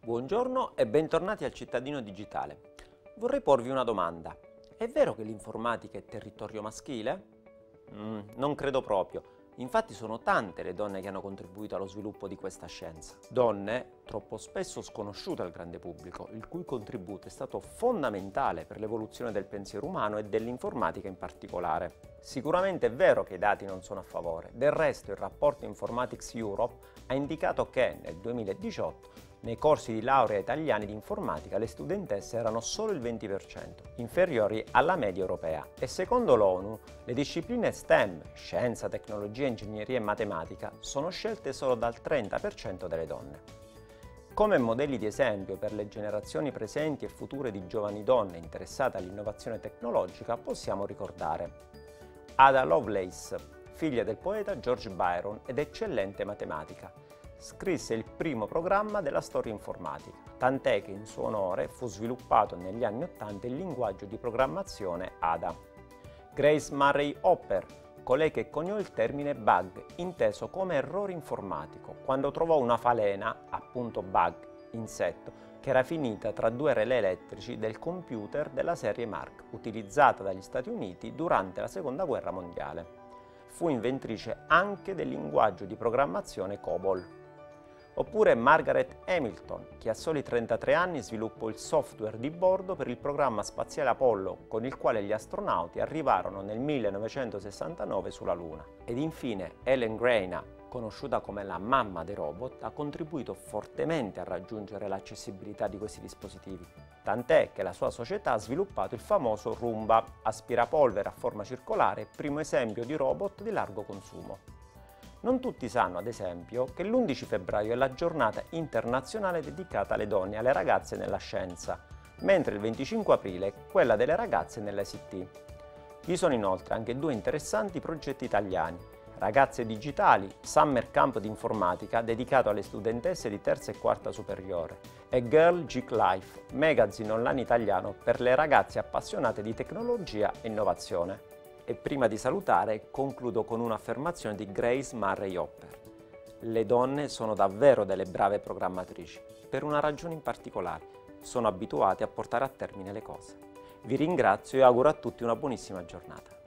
Buongiorno e bentornati al Cittadino Digitale. Vorrei porvi una domanda. È vero che l'informatica è territorio maschile? Non credo proprio. Infatti sono tante le donne che hanno contribuito allo sviluppo di questa scienza. Donne troppo spesso sconosciute al grande pubblico, il cui contributo è stato fondamentale per l'evoluzione del pensiero umano e dell'informatica in particolare. Sicuramente è vero che i dati non sono a favore. Del resto il rapporto Informatics Europe ha indicato che nel 2018 nei corsi di laurea italiani di informatica le studentesse erano solo il 20%, inferiori alla media europea, e secondo l'ONU le discipline STEM, scienza, tecnologia, ingegneria e matematica, sono scelte solo dal 30% delle donne. Come modelli di esempio per le generazioni presenti e future di giovani donne interessate all'innovazione tecnologica possiamo ricordare Ada Lovelace, figlia del poeta George Byron ed eccellente matematica. Scrisse il primo programma della storia informatica, tant'è che in suo onore fu sviluppato negli anni '80 il linguaggio di programmazione Ada. Grace Murray Hopper, colei che coniò il termine bug, inteso come errore informatico, quando trovò una falena, appunto bug, insetto, che era finita tra due relè elettrici del computer della serie Mark, utilizzata dagli Stati Uniti durante la Seconda Guerra Mondiale. Fu inventrice anche del linguaggio di programmazione COBOL. Oppure Margaret Hamilton, che a soli 33 anni sviluppò il software di bordo per il programma spaziale Apollo, con il quale gli astronauti arrivarono nel 1969 sulla Luna. Ed infine Ellen Greiner, conosciuta come la mamma dei robot, ha contribuito fortemente a raggiungere l'accessibilità di questi dispositivi, tant'è che la sua società ha sviluppato il famoso Roomba, aspirapolvere a forma circolare, primo esempio di robot di largo consumo. Non tutti sanno, ad esempio, che l'11 febbraio è la giornata internazionale dedicata alle donne e alle ragazze nella scienza, mentre il 25 aprile è quella delle ragazze nell'ICT. Vi sono inoltre anche due interessanti progetti italiani: Ragazze Digitali, Summer Camp di Informatica dedicato alle studentesse di terza e quarta superiore, e Girl Geek Life, magazine online italiano per le ragazze appassionate di tecnologia e innovazione. E prima di salutare concludo con un'affermazione di Grace Murray Hopper. Le donne sono davvero delle brave programmatrici, per una ragione in particolare: sono abituate a portare a termine le cose. Vi ringrazio e auguro a tutti una buonissima giornata.